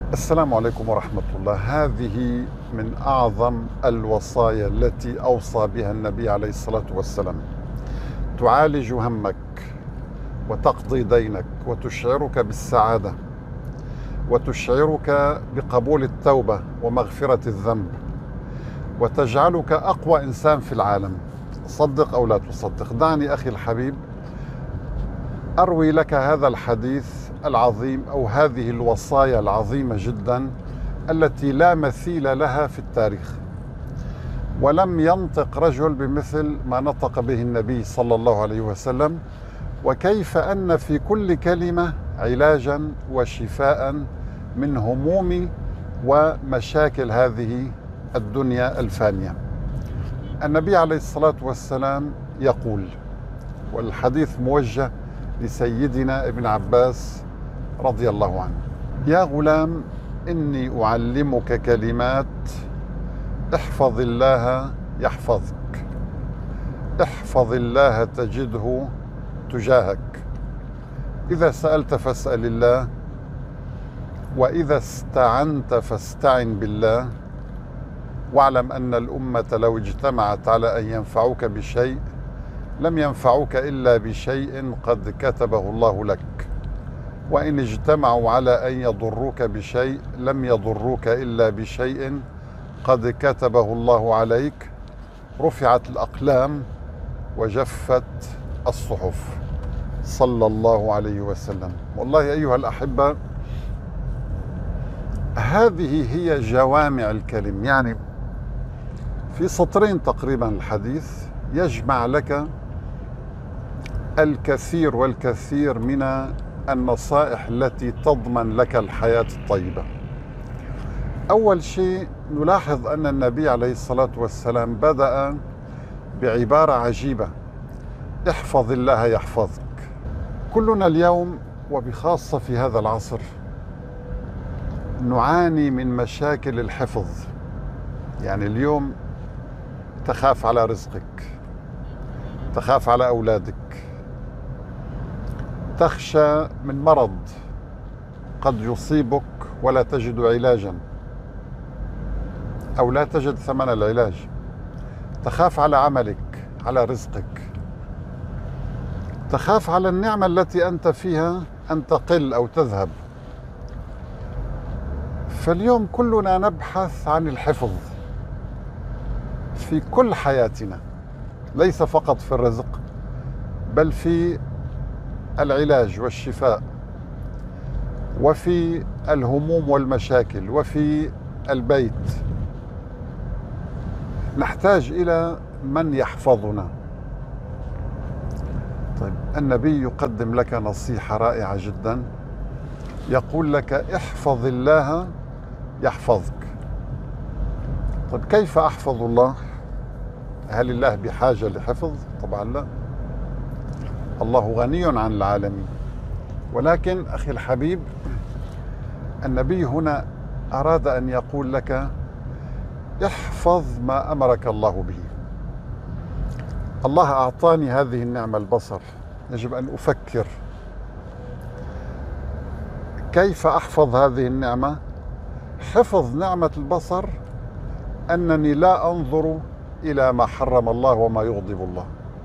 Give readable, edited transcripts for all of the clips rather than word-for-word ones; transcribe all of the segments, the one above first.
السلام عليكم ورحمة الله. هذه من أعظم الوصايا التي أوصى بها النبي عليه الصلاة والسلام. تعالج همك وتقضي دينك وتشعرك بالسعادة وتشعرك بقبول التوبة ومغفرة الذنب وتجعلك أقوى إنسان في العالم. صدق أو لا تصدق، دعني أخي الحبيب أروي لك هذا الحديث العظيم أو هذه الوصايا العظيمة جدا التي لا مثيل لها في التاريخ، ولم ينطق رجل بمثل ما نطق به النبي صلى الله عليه وسلم، وكيف أن في كل كلمة علاجا وشفاء من هموم ومشاكل هذه الدنيا الفانية. النبي عليه الصلاة والسلام يقول، والحديث موجه لسيدنا ابن عباس رضي الله عنه: يا غلام إني أعلمك كلمات، احفظ الله يحفظك، احفظ الله تجده تجاهك، إذا سألت فاسأل الله، وإذا استعنت فاستعن بالله، واعلم أن الأمة لو اجتمعت على أن ينفعوك بشيء لم ينفعوك إلا بشيء قد كتبه الله لك، وإن اجتمعوا على أن يضروك بشيء لم يضروك إلا بشيء قد كتبه الله عليك، رفعت الأقلام وجفت الصحف. صلى الله عليه وسلم. والله أيها الأحبة، هذه هي جوامع الكلم، يعني في سطرين تقريبا الحديث يجمع لك الكثير والكثير من النصائح التي تضمن لك الحياة الطيبة. أول شيء نلاحظ أن النبي عليه الصلاة والسلام بدأ بعبارة عجيبة: احفظ الله يحفظك. كلنا اليوم وبخاصة في هذا العصر نعاني من مشاكل الحفظ. يعني اليوم تخاف على رزقك، تخاف على أولادك، تخشى من مرض قد يصيبك ولا تجد علاجا أو لا تجد ثمن العلاج، تخاف على عملك، على رزقك، تخاف على النعمة التي أنت فيها أن تقل أو تذهب. فاليوم كلنا نبحث عن الحفظ في كل حياتنا، ليس فقط في الرزق بل في العلاج والشفاء، وفي الهموم والمشاكل، وفي البيت. نحتاج إلى من يحفظنا. طيب، النبي يقدم لك نصيحة رائعة جدا، يقول لك احفظ الله يحفظك. طيب، كيف أحفظ الله؟ هل الله بحاجة لحفظ؟ طبعا لا، الله غني عن العالمين. ولكن أخي الحبيب، النبي هنا أراد أن يقول لك احفظ ما أمرك الله به. الله أعطاني هذه النعمة، البصر، يجب أن أفكر كيف أحفظ هذه النعمة. حفظ نعمة البصر أنني لا أنظر إلى ما حرم الله وما يغضب الله.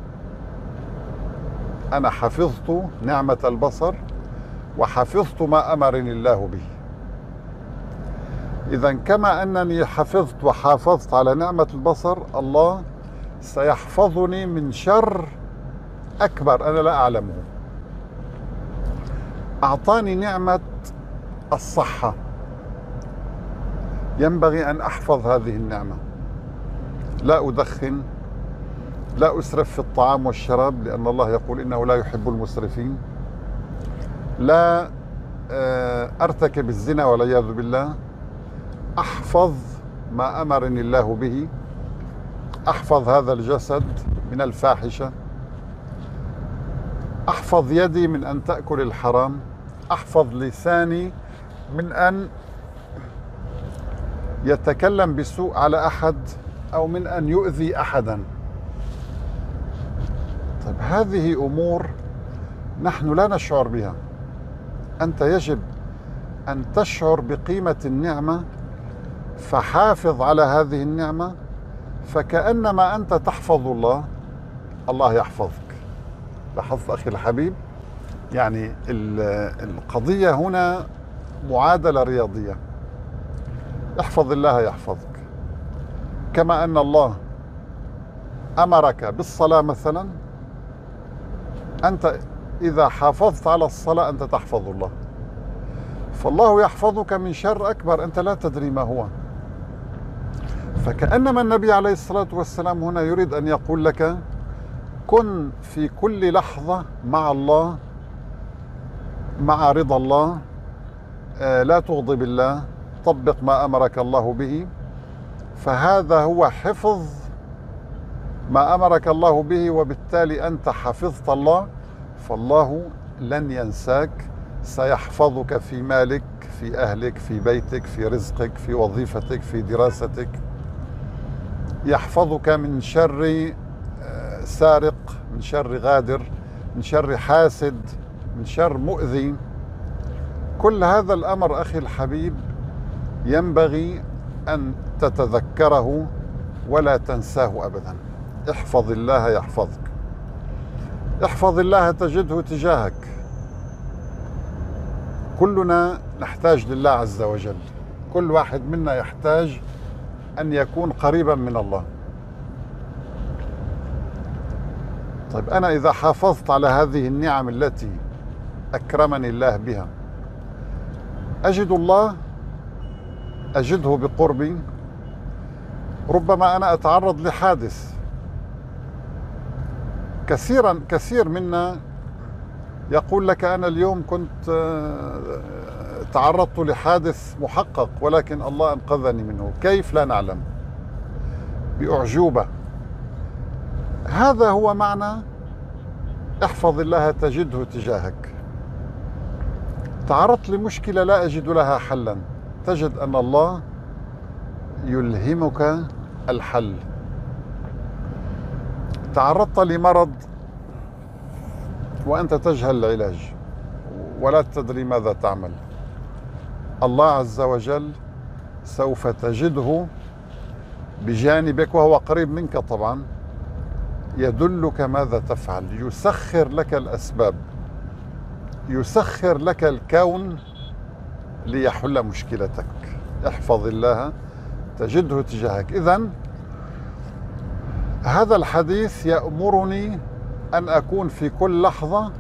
أنا حفظت نعمة البصر وحفظت ما أمرني الله به. إذن كما أنني حفظت وحافظت على نعمة البصر، الله سيحفظني من شر أكبر أنا لا أعلمه. أعطاني نعمة الصحة، ينبغي أن أحفظ هذه النعمة، لا أدخن، لا أسرف في الطعام والشراب، لأن الله يقول إنه لا يحب المسرفين، لا أرتكب الزنا والعياذ بالله، أحفظ ما أمرني الله به، أحفظ هذا الجسد من الفاحشة، أحفظ يدي من أن تأكل الحرام، أحفظ لساني من أن يتكلم بسوء على أحد أو من أن يؤذي أحدا. طيب، هذه أمور نحن لا نشعر بها. أنت يجب أن تشعر بقيمة النعمة فحافظ على هذه النعمة، فكأنما أنت تحفظ الله، الله يحفظك. لاحظت أخي الحبيب؟ يعني القضية هنا معادلة رياضية. احفظ الله يحفظك، كما أن الله أمرك بالصلاة مثلا، أنت إذا حافظت على الصلاة أنت تحفظ الله، فالله يحفظك من شر أكبر أنت لا تدري ما هو. فكأنما النبي عليه الصلاة والسلام هنا يريد أن يقول لك كن في كل لحظة مع الله، مع رضا الله، لا تغضب الله، طبق ما أمرك الله به، فهذا هو حفظ ما أمرك الله به، وبالتالي أنت حفظت الله، فالله لن ينساك، سيحفظك في مالك، في أهلك، في بيتك، في رزقك، في وظيفتك، في دراستك، يحفظك من شر سارق، من شر غادر، من شر حاسد، من شر مؤذي. كل هذا الأمر أخي الحبيب ينبغي أن تتذكره ولا تنساه أبدا. احفظ الله يحفظك، احفظ الله تجده تجاهك. كلنا نحتاج لله عز وجل، كل واحد منا يحتاج أن يكون قريبا من الله. طيب أنا إذا حافظت على هذه النعم التي أكرمني الله بها، أجد الله، أجده بقربي. ربما أنا أتعرض لحادث، كثير منا يقول لك أنا اليوم كنت تعرضت لحادث محقق ولكن الله أنقذني منه. كيف؟ لا نعلم، بأعجوبة. هذا هو معنى احفظ الله تجده تجاهك. تعرضت لمشكلة لا أجد لها حلا، تجد أن الله يلهمك الحل. تعرضت لمرض وأنت تجهل العلاج ولا تدري ماذا تعمل، الله عز وجل سوف تجده بجانبك وهو قريب منك طبعا، يدلك ماذا تفعل، يسخر لك الأسباب، يسخر لك الكون ليحل مشكلتك. احفظ الله تجده تجاهك. إذن هذا الحديث يأمرني أن أكون في كل لحظة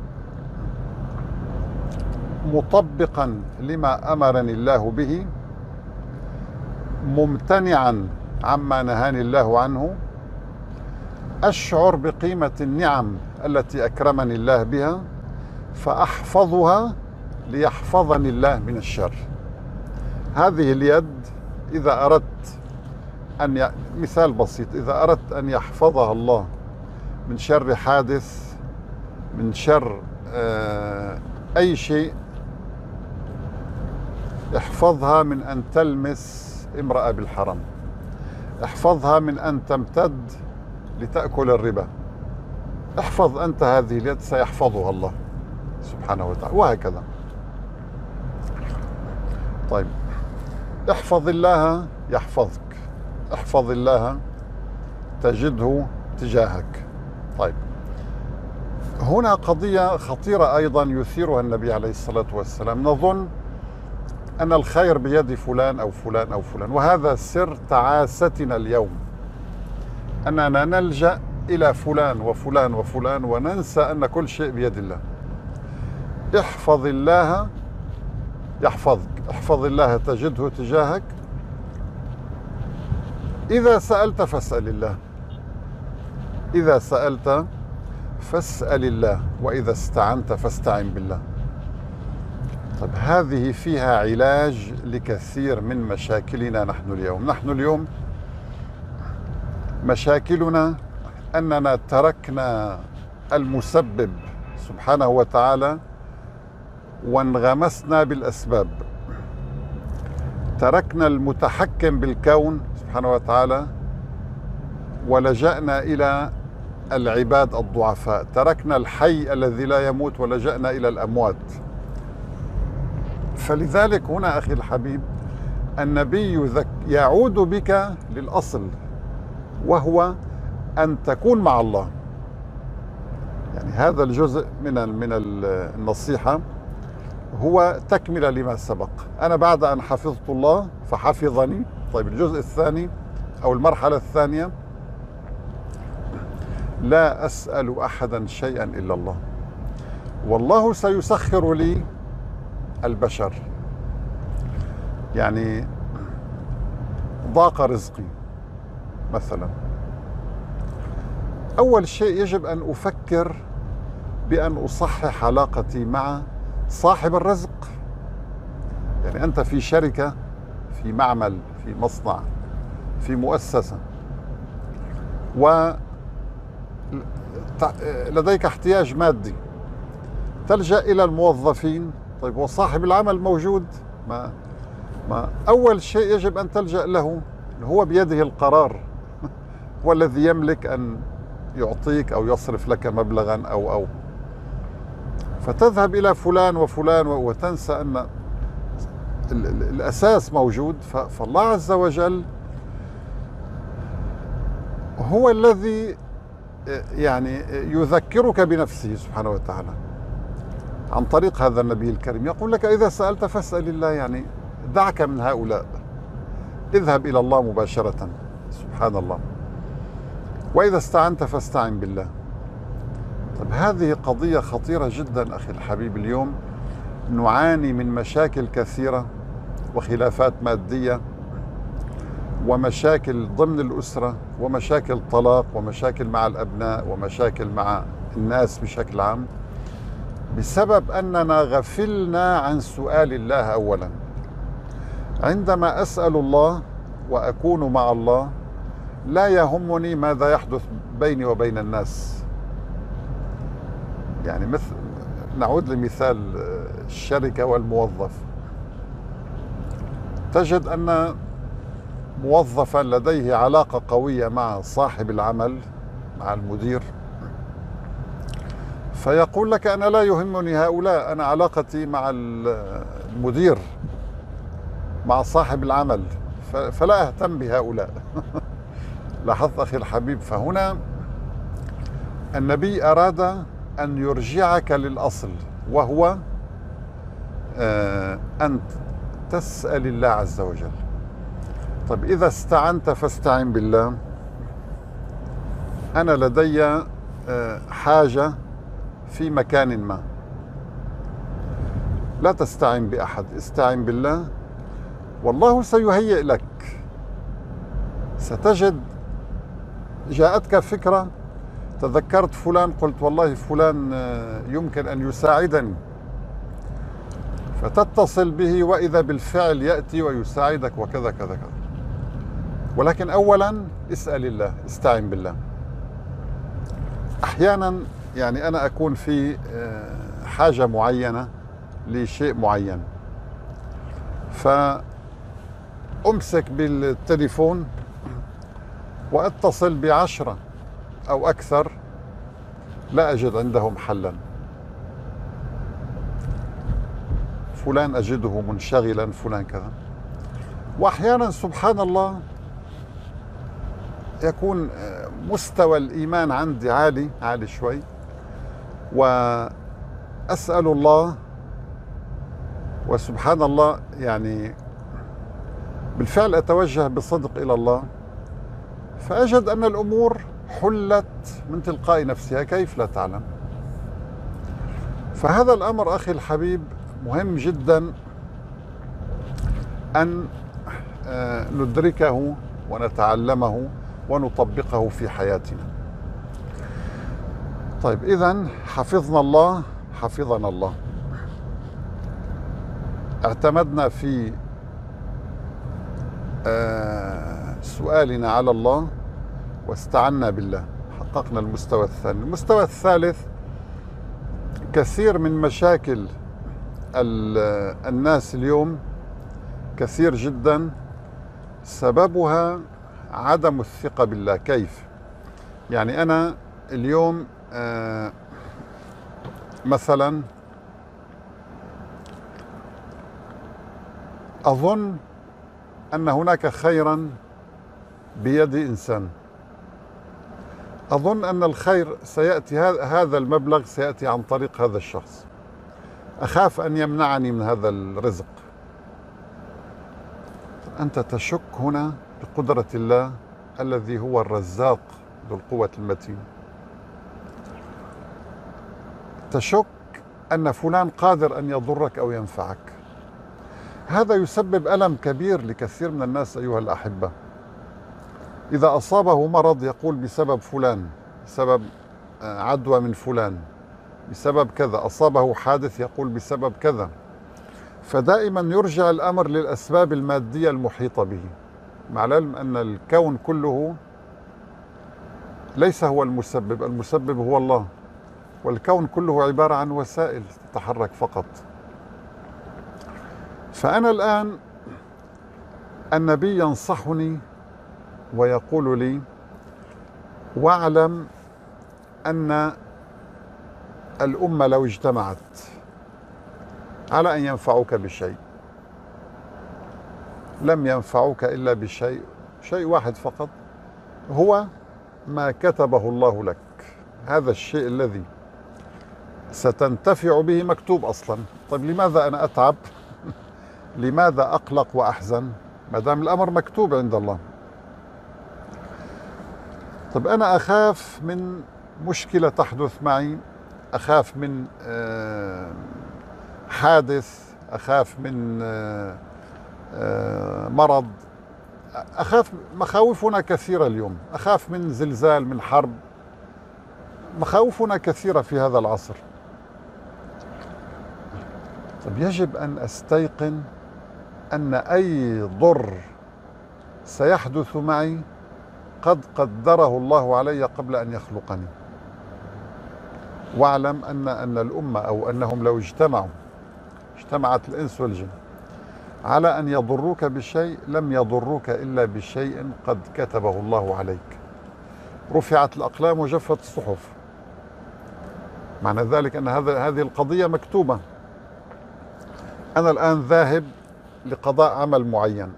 مطبقا لما أمرني الله به، ممتنعا عما نهاني الله عنه، أشعر بقيمة النعم التي أكرمني الله بها فأحفظها ليحفظني الله من الشر. هذه اليد إذا أردت مثال بسيط، إذا أردت أن يحفظها الله من شر حادث، من شر أي شيء، احفظها من أن تلمس امرأة بالحرام، احفظها من أن تمتد لتأكل الربا. احفظ أنت هذه اليد سيحفظها الله سبحانه وتعالى، وهكذا. طيب احفظ الله يحفظك، احفظ الله تجده تجاهك. طيب هنا قضية خطيرة أيضا يثيرها النبي عليه الصلاة والسلام. نظن أن الخير بيد فلان أو فلان أو فلان، وهذا سر تعاستنا اليوم، أننا نلجأ إلى فلان وفلان وفلان وننسى أن كل شيء بيد الله. احفظ الله يحفظك، احفظ الله تجده تجاهك. إذا سألت فاسأل الله، إذا سألت فاسأل الله، وإذا استعنت فاستعن بالله. طيب هذه فيها علاج لكثير من مشاكلنا نحن اليوم. نحن اليوم مشاكلنا أننا تركنا المسبب سبحانه وتعالى وانغمسنا بالأسباب، تركنا المتحكم بالكون سبحانه وتعالى ولجأنا إلى العباد الضعفاء، تركنا الحي الذي لا يموت ولجأنا إلى الأموات. فلذلك هنا أخي الحبيب النبي يعود بك للأصل، وهو أن تكون مع الله. يعني هذا الجزء من النصيحة هو تكملة لما سبق. أنا بعد أن حفظت الله فحفظني. طيب الجزء الثاني أو المرحلة الثانية: لا أسأل أحدا شيئا إلا الله، والله سيسخر لي البشر. يعني ضاق رزقي مثلا، أول شيء يجب أن أفكر بأن أصحح علاقتي مع صاحب الرزق. يعني أنت في شركة، في معمل، في مصنع، في مؤسسة، ولديك احتياج مادي، تلجأ إلى الموظفين. طيب وصاحب العمل موجود، ما أول شيء يجب أن تلجأ له، هو بيده القرار، هو الذي يملك أن يعطيك أو يصرف لك مبلغا أو فتذهب إلى فلان وفلان وتنسى أن الأساس موجود. فالله عز وجل هو الذي يعني يذكرك بنفسه سبحانه وتعالى عن طريق هذا النبي الكريم. يقول لك: إذا سألت فاسأل الله، يعني دعك من هؤلاء، اذهب إلى الله مباشرة. سبحان الله. وإذا استعنت فاستعن بالله. طيب هذه قضية خطيرة جدا أخي الحبيب. اليوم نعاني من مشاكل كثيرة وخلافات مادية ومشاكل ضمن الأسرة ومشاكل طلاق ومشاكل مع الأبناء ومشاكل مع الناس بشكل عام، بسبب أننا غفلنا عن سؤال الله أولا. عندما أسأل الله وأكون مع الله لا يهمني ماذا يحدث بيني وبين الناس. يعني مثل، نعود لمثال الشركة والموظف. تجد أن موظفا لديه علاقة قوية مع صاحب العمل، مع المدير، فيقول لك: أنا لا يهمني هؤلاء، أنا علاقتي مع المدير، مع صاحب العمل، فلا أهتم بهؤلاء. لاحظت أخي الحبيب؟ فهنا النبي أراد أن يرجعك للأصل، وهو أن تسأل الله عز وجل. طيب إذا استعنت فاستعن بالله. أنا لدي حاجة في مكان ما، لا تستعن بأحد، استعن بالله والله سيهيئ لك. ستجد جاءتك فكرة، تذكرت فلان، قلت والله فلان يمكن أن يساعدني، فتتصل به وإذا بالفعل يأتي ويساعدك وكذا كذا كذا. ولكن أولا اسأل الله، استعن بالله. أحيانا يعني أنا أكون في حاجة معينة لشيء معين، فأمسك بالتليفون وأتصل ب10 أو أكثر، لا أجد عندهم حلا. فلان أجده منشغلا، فلان كذا. وأحيانا سبحان الله يكون مستوى الإيمان عندي عالي شوي، وأسأل الله، وسبحان الله يعني بالفعل أتوجه بصدق إلى الله، فأجد أن الأمور حلت من تلقاء نفسها، كيف لا تعلم. فهذا الأمر أخي الحبيب مهم جدا أن ندركه ونتعلمه ونطبقه في حياتنا. طيب إذن حفظنا الله حفظنا الله، اعتمدنا في سؤالنا على الله واستعنا بالله، حققنا المستوى الثاني. المستوى الثالث: كثير من مشاكل الناس اليوم كثير جدا سببها عدم الثقة بالله. كيف؟ يعني أنا اليوم مثلا أظن أن هناك خيرا بيد إنسان. أظن أن الخير سيأتي، هذا المبلغ سيأتي عن طريق هذا الشخص. أخاف أن يمنعني من هذا الرزق. أنت تشك هنا بقدرة الله الذي هو الرزاق ذو القوة المتين. تشك أن فلان قادر أن يضرك أو ينفعك. هذا يسبب ألم كبير لكثير من الناس أيها الأحبة. إذا أصابه مرض يقول بسبب فلان، بسبب عدوى من فلان، بسبب كذا. أصابه حادث يقول بسبب كذا. فدائما يرجع الأمر للأسباب المادية المحيطة به، مع العلم أن الكون كله ليس هو المسبب، المسبب هو الله، والكون كله عبارة عن وسائل تتحرك فقط. فأنا الآن النبي ينصحني ويقول لي: واعلم أن الأمة لو اجتمعت على أن ينفعوك بشيء لم ينفعوك إلا بشيء، شيء واحد فقط، هو ما كتبه الله لك. هذا الشيء الذي ستنتفع به مكتوب أصلا. طيب لماذا أنا أتعب؟ لماذا أقلق وأحزن ما دام الأمر مكتوب عند الله؟ طيب أنا أخاف من مشكلة تحدث معي، أخاف من حادث، أخاف من مرض، أخاف. مخاوفنا كثيرة اليوم. أخاف من زلزال، من حرب. مخاوفنا كثيرة في هذا العصر. طيب يجب أن أستيقن أن أي ضر سيحدث معي قد قدره الله علي قبل أن يخلقني. واعلم أن الأمة، أو أنهم لو اجتمعت الإنس والجن على أن يضروك بشيء لم يضروك إلا بشيء قد كتبه الله عليك. رفعت الأقلام وجفت الصحف. معنى ذلك أن هذه القضية مكتوبة. أنا الآن ذاهب لقضاء عمل معين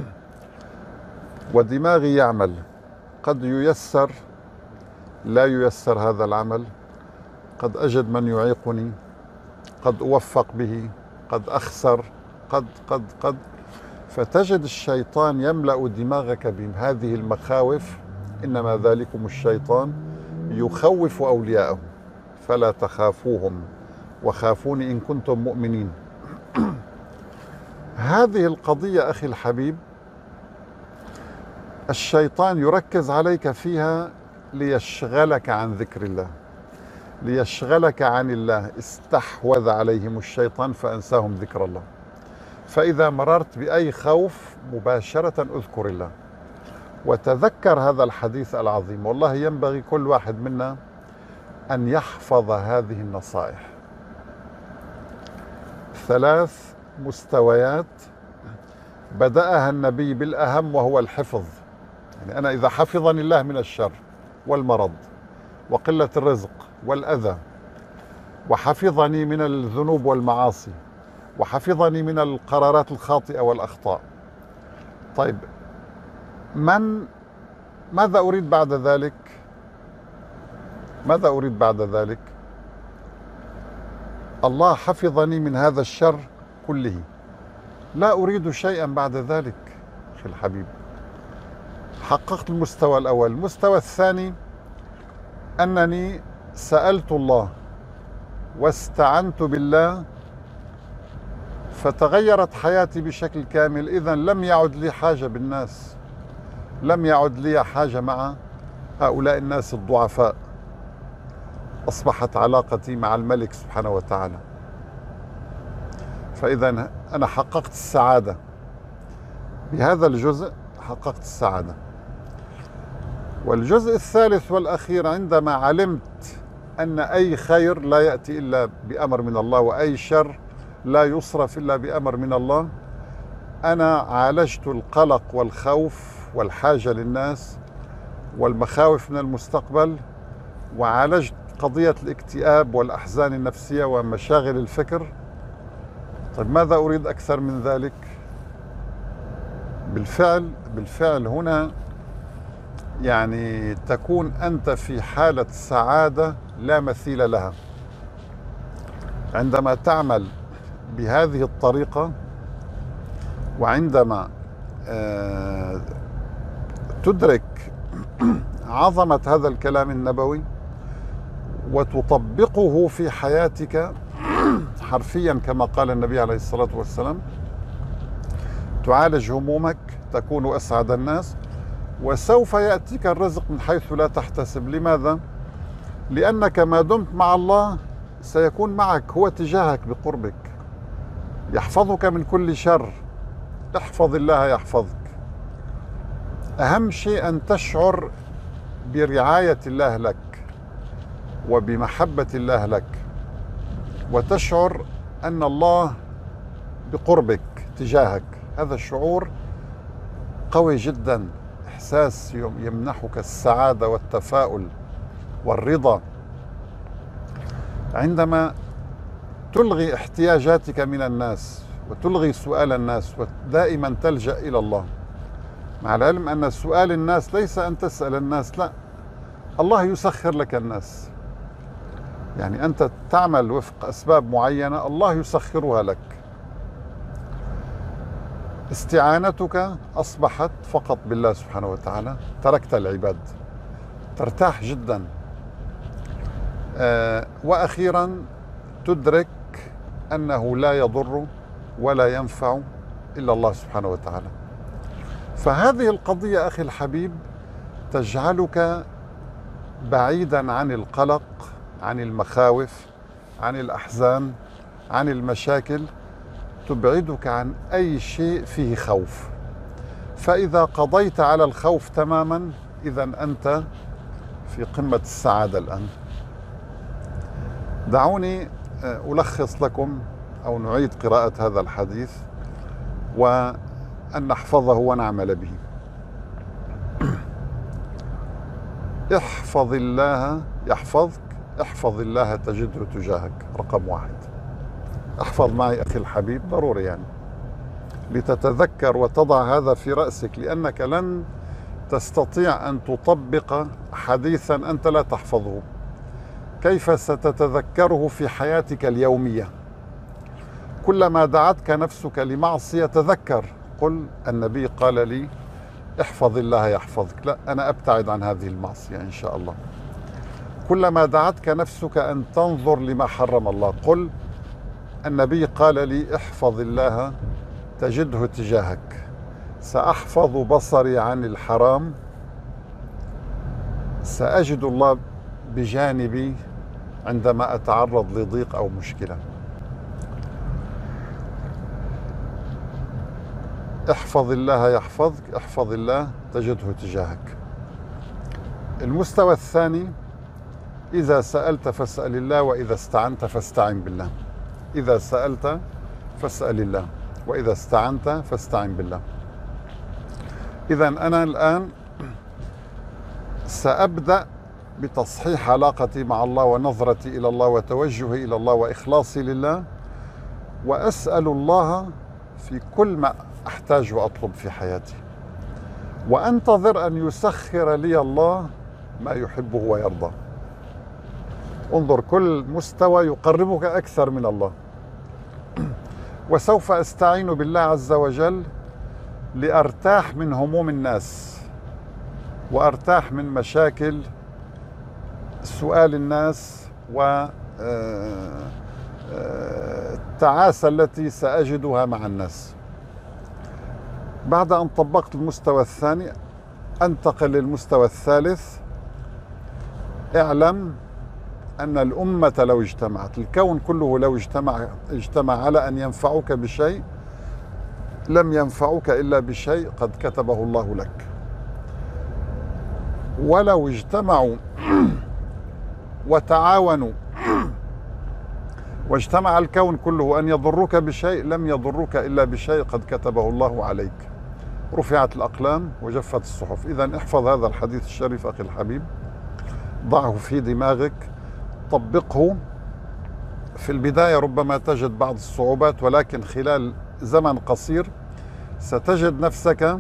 ودماغي يعمل، قد ييسر لا ييسر هذا العمل، قد أجد من يعيقني، قد أوفق به، قد أخسر، قد فتجد الشيطان يملأ دماغك بهذه المخاوف. إنما ذلكم الشيطان يخوف أولياءه فلا تخافوهم وخافوني إن كنتم مؤمنين. هذه القضية أخي الحبيب الشيطان يركز عليك فيها ليشغلك عن ذكر الله، ليشغلك عن الله. استحوذ عليهم الشيطان فأنساهم ذكر الله. فإذا مررت بأي خوف مباشرة اذكر الله وتذكر هذا الحديث العظيم. والله ينبغي كل واحد منا أن يحفظ هذه النصائح. 3 مستويات بدأها النبي بالأهم وهو الحفظ. يعني أنا إذا حفظني الله من الشر والمرض وقلة الرزق والأذى، وحفظني من الذنوب والمعاصي، وحفظني من القرارات الخاطئة والأخطاء، طيب ماذا أريد بعد ذلك؟ ماذا أريد بعد ذلك؟ الله حفظني من هذا الشر كله، لا أريد شيئا بعد ذلك. أخي الحبيب، حققت المستوى الأول. المستوى الثاني أنني سألت الله واستعنت بالله فتغيرت حياتي بشكل كامل. إذن لم يعد لي حاجة بالناس، لم يعد لي حاجة مع هؤلاء الناس الضعفاء. أصبحت علاقتي مع الملك سبحانه وتعالى. فإذا أنا حققت السعادة بهذا الجزء، حققت السعادة. والجزء الثالث والأخير، عندما علمت أن أي خير لا يأتي إلا بأمر من الله وأي شر لا يصرف إلا بأمر من الله، أنا عالجت القلق والخوف والحاجة للناس والمخاوف من المستقبل، وعالجت قضية الاكتئاب والأحزان النفسية ومشاغل الفكر. طيب ماذا أريد أكثر من ذلك؟ بالفعل هنا يعني تكون أنت في حالة سعادة لا مثيل لها عندما تعمل بهذه الطريقة، وعندما تدرك عظمة هذا الكلام النبوي وتطبقه في حياتك حرفيا كما قال النبي عليه الصلاة والسلام، تعالج همومك، تكون أسعد الناس، وسوف يأتيك الرزق من حيث لا تحتسب. لماذا؟ لأنك ما دمت مع الله سيكون معك، هو تجاهك بقربك، يحفظك من كل شر. احفظ الله يحفظك. أهم شيء أن تشعر برعاية الله لك وبمحبة الله لك، وتشعر أن الله بقربك تجاهك. هذا الشعور قوي جدا، إحساس يمنحك السعادة والتفاؤل والرضا. عندما تلغي احتياجاتك من الناس وتلغي سؤال الناس ودائما تلجأ إلى الله، مع العلم أن سؤال الناس ليس أن تسأل الناس، لا، الله يسخر لك الناس. يعني أنت تعمل وفق أسباب معينة الله يسخرها لك. استعانتك أصبحت فقط بالله سبحانه وتعالى، تركت العباد، ترتاح جدا. وأخيرا تدرك أنه لا يضر ولا ينفع إلا الله سبحانه وتعالى. فهذه القضية أخي الحبيب تجعلك بعيدا عن القلق، عن المخاوف، عن الأحزان، عن المشاكل، تبعدك عن أي شيء فيه خوف. فإذا قضيت على الخوف تماما إذا أنت في قمة السعادة الآن. دعوني ألخص لكم أو نعيد قراءة هذا الحديث وأن نحفظه ونعمل به. احفظ الله يحفظك، احفظ الله تجده تجاهك. رقم 1. احفظ معي أخي الحبيب، ضروري يعني لتتذكر وتضع هذا في رأسك، لأنك لن تستطيع أن تطبق حديثا أنت لا تحفظه. كيف ستتذكره في حياتك اليومية؟ كلما دعتك نفسك لمعصية تذكر، قل النبي قال لي احفظ الله يحفظك، لا، أنا أبتعد عن هذه المعصية إن شاء الله. كلما دعتك نفسك أن تنظر لما حرم الله، قل النبي قال لي احفظ الله تجده تجاهك. سأحفظ بصري عن الحرام، سأجد الله بجانبي عندما أتعرض لضيق أو مشكلة. احفظ الله يحفظك، احفظ الله تجده تجاهك. المستوى الثاني، إذا سألت فاسأل الله، وإذا استعنت فاستعن بالله. إذا سألت فاسأل الله، وإذا استعنت فاستعن بالله. إذا أنا الآن سأبدأ بتصحيح علاقتي مع الله ونظرتي إلى الله وتوجهي إلى الله وإخلاصي لله، وأسأل الله في كل ما أحتاج وأطلب في حياتي، وأنتظر أن يسخر لي الله ما يحبه ويرضى. انظر، كل مستوى يقربك أكثر من الله. وسوف أستعين بالله عز وجل لأرتاح من هموم الناس، وأرتاح من مشاكل سؤال الناس والتعاسة التي سأجدها مع الناس. بعد أن طبقت المستوى الثاني أنتقل للمستوى الثالث. اعلم أن الأمة لو اجتمعت، الكون كله لو اجتمع على أن ينفعوك بشيء لم ينفعوك إلا بشيء قد كتبه الله لك. ولو اجتمعوا وتعاونوا واجتمع الكون كله أن يضروك بشيء لم يضروك إلا بشيء قد كتبه الله عليك. رفعت الأقلام وجفت الصحف. إذن احفظ هذا الحديث الشريف أخي الحبيب، ضعه في دماغك، طبقه. في البداية ربما تجد بعض الصعوبات، ولكن خلال زمن قصير ستجد نفسك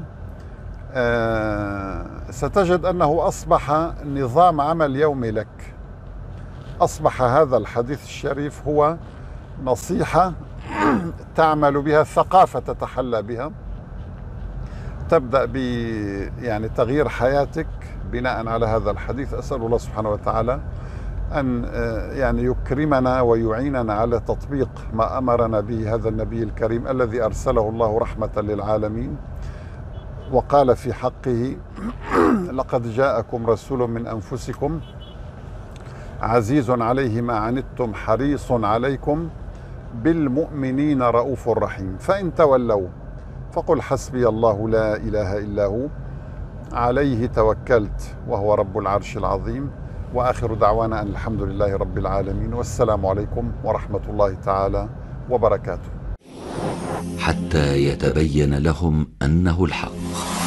ستجد أنه أصبح نظام عمل يومي لك. أصبح هذا الحديث الشريف هو نصيحة تعمل بها، ثقافة تتحلى بها، تبدأ ب يعني تغيير حياتك بناء على هذا الحديث. أسأل الله سبحانه وتعالى أن يعني يكرمنا ويعيننا على تطبيق ما أمرنا به هذا النبي الكريم الذي أرسله الله رحمة للعالمين، وقال في حقه: لقد جاءكم رسول من أنفسكم عزيز عليه ما عنتم حريص عليكم بالمؤمنين رؤوف رحيم. فإن تولوا فقل حسبي الله لا إله إلا هو عليه توكلت وهو رب العرش العظيم. وآخر دعوانا أن الحمد لله رب العالمين، والسلام عليكم ورحمة الله تعالى وبركاته. حتى يتبين لهم أنه الحق.